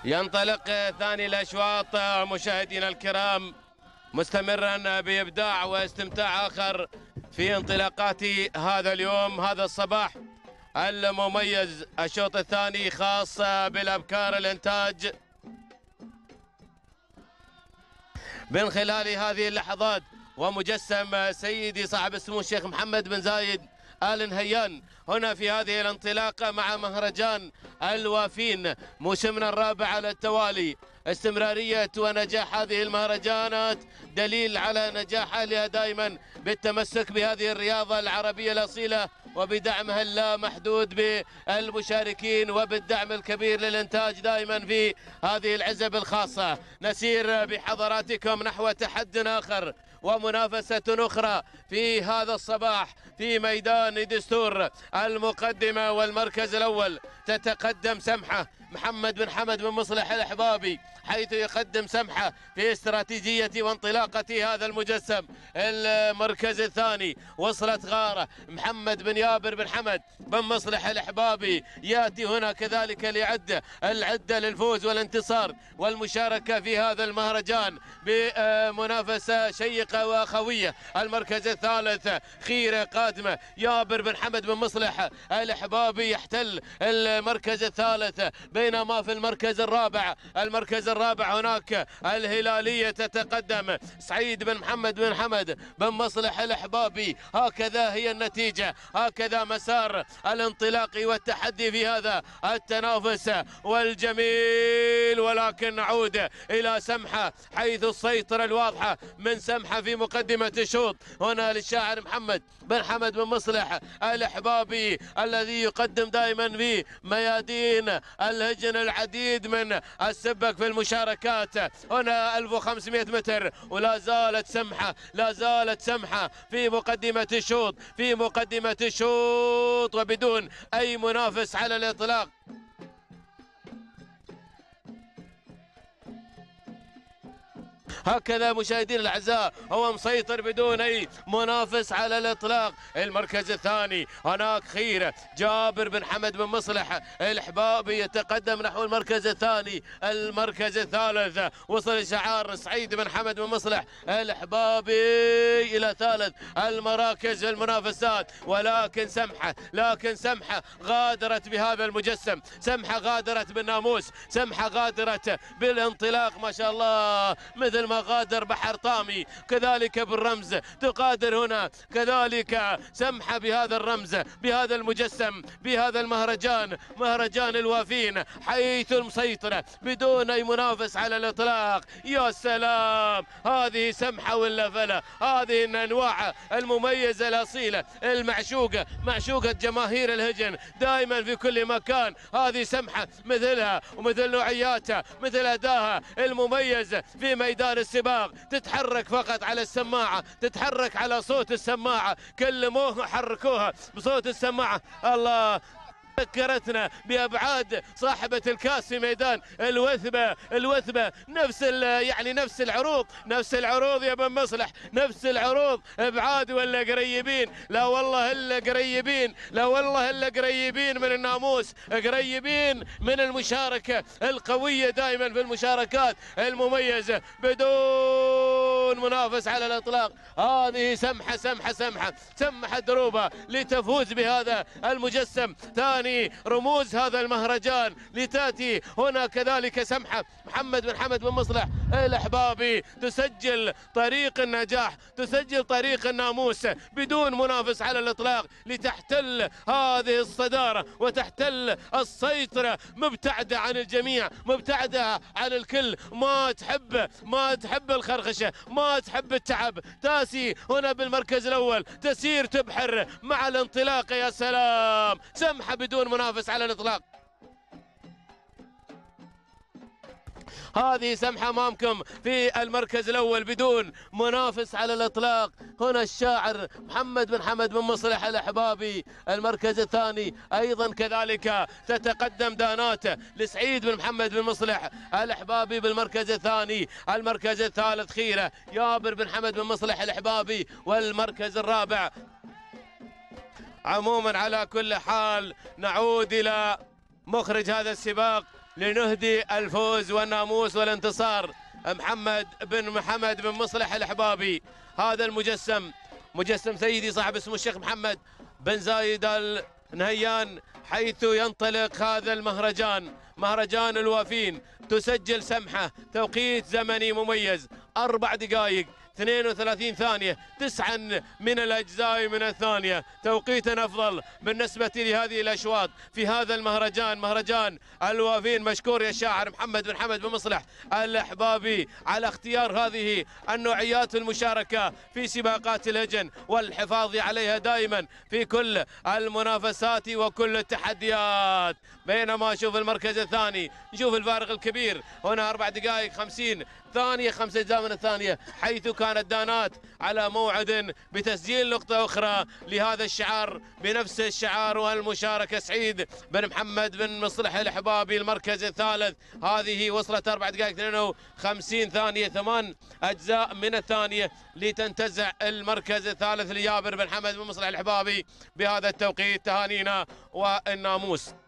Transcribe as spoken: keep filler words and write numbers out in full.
ينطلق ثاني الأشواط مشاهدينا الكرام، مستمرا بإبداع واستمتاع آخر في انطلاقات هذا اليوم، هذا الصباح المميز. الشوط الثاني خاص بالأبكار الإنتاج من خلال هذه اللحظات، ومجسم سيدي صاحب السمو الشيخ محمد بن زايد آل نهيان هنا في هذه الانطلاقة مع مهرجان الوافين موسمنا الرابع على التوالي. استمرارية ونجاح هذه المهرجانات دليل على نجاح أهلها دائما بالتمسك بهذه الرياضة العربية الأصيلة وبدعمها اللامحدود بالمشاركين وبالدعم الكبير للإنتاج دائما في هذه العزب الخاصة. نسير بحضراتكم نحو تحد آخر ومنافسة أخرى في هذا الصباح في ميدان دستور. المقدمة والمركز الأول تتقدم سمحة محمد بن حمد بن مصلح الأحبابي، حيث يقدم سمحة في استراتيجية وانطلاقة هذا المجسم. المركز الثاني وصلت غارة محمد بن يابر بن حمد بن مصلح الأحبابي، يأتي هنا كذلك لعدة العدة للفوز والانتصار والمشاركة في هذا المهرجان بمنافسة شيقة وأخوية. المركز الثالث خيرة قادمة يابر بن حمد بن مصلح الأحبابي يحتل المركز الثالث، بينما في المركز الرابع المركز الرابع هناك الهلالية تتقدم سعيد بن محمد بن حمد بن مصلح الأحبابي. هكذا هي النتيجة، هكذا مسار الانطلاق والتحدي في هذا التنافس والجميل. ولكن نعود إلى سمحة، حيث السيطرة الواضحة من سمحة في مقدمة الشوط هنا للشاعر محمد بن حمد بن مصلح الأحبابي، الذي يقدم دائما في ميادين الهجن العديد من السبك في المشاركات. هنا ألف وخمسمئة متر ولا زالت سمحة لا زالت سمحة في مقدمة الشوط في مقدمة الشوط وبدون أي منافس على الإطلاق. هكذا مشاهدينا الاعزاء هو مسيطر بدون اي منافس على الاطلاق. المركز الثاني هناك خيره جابر بن حمد بن مصلح الأحبابي يتقدم نحو المركز الثاني. المركز الثالث وصل شعار سعيد بن حمد بن مصلح الأحبابي الى ثالث المراكز المنافسات. ولكن سمحه لكن سمحه غادرت بهذا المجسم، سمحه غادرت بالناموس، سمحه غادرت بالانطلاق ما شاء الله، مثل ما غادر بحر طامي كذلك بالرمز تقادر هنا كذلك سمحة بهذا الرمز بهذا المجسم بهذا المهرجان، مهرجان الوافين، حيث المسيطرة بدون أي منافس على الإطلاق. يا سلام، هذه سمحة ولا فلا، هذه الأنواع المميزة الأصيلة المعشوقة، معشوقة جماهير الهجن دائما في كل مكان. هذه سمحة مثلها ومثل نوعياتها مثل أداها المميز في ميدان السباق، تتحرك فقط على السماعة، تتحرك على صوت السماعة، كلموها حركوها بصوت السماعة. الله، ذكرتنا بأبعاد صاحبة الكاس في ميدان الوثبة. الوثبة نفس يعني نفس العروض نفس العروض يا بن مصلح، نفس العروض، ابعاد ولا قريبين؟ لا والله الا قريبين، لا والله الا قريبين من الناموس، قريبين من المشاركة القوية دائما في المشاركات المميزة بدون منافس على الاطلاق. هذه سمحة سمحة سمحة سمحة دروبة لتفوز بهذا المجسم، ثاني رموز هذا المهرجان لتاتي هنا كذلك سمحة محمد بن حمد بن مصلح الأحبابي تسجل طريق النجاح، تسجل طريق الناموس بدون منافس على الإطلاق لتحتل هذه الصدارة وتحتل السيطرة، مبتعدة عن الجميع، مبتعدة عن الكل، ما تحب ما تحب الخرخشة، ما تحب التعب. تاسي هنا بالمركز الأول تسير تبحر مع الانطلاق. يا سلام، سمحة بدون منافس على الإطلاق. هذه سمحة أمامكم في المركز الأول بدون منافس على الإطلاق. هنا الشاعر محمد بن حمد بن مصلح الأحبابي. المركز الثاني أيضا كذلك تتقدم دانات لسعيد بن محمد بن مصلح الأحبابي بالمركز الثاني. المركز الثالث خيرة يابر بن حمد بن مصلح الأحبابي، والمركز الرابع. عموما على كل حال نعود إلى مخرج هذا السباق لنهدي الفوز والناموس والانتصار محمد بن محمد بن مصلح الحبابي. هذا المجسم مجسم سيدي صاحب اسمه الشيخ محمد بن زايد النهيان، حيث ينطلق هذا المهرجان، مهرجان الوافين. تسجل سمحة توقيت زمني مميز أربع دقائق اثنين وثلاثين ثانية، تسعا من الأجزاء من الثانية، توقيت أفضل بالنسبة لهذه الأشواط في هذا المهرجان، مهرجان الوافين. مشكور يا شاعر محمد بن حمد بن مصلح الحبابي على اختيار هذه النوعيات المشاركة في سباقات الهجن والحفاظ عليها دائما في كل المنافسات وكل التحديات. بينما نشوف المركز الثاني، نشوف الفارق الكبير هنا أربع دقائق خمسين ثانية، خمسة أجزاء من الثانية، حيث كانت دانات على موعد بتسجيل نقطة أخرى لهذا الشعار بنفس الشعار والمشاركة. سعيد بن محمد بن مصلح الحبابي المركز الثالث، هذه وصلت أربع دقائق اثنين وخمسين ثانية، ثمان أجزاء من الثانية لتنتزع المركز الثالث لجابر بن محمد بن مصلح الحبابي بهذا التوقيت. تهانينا والناموس.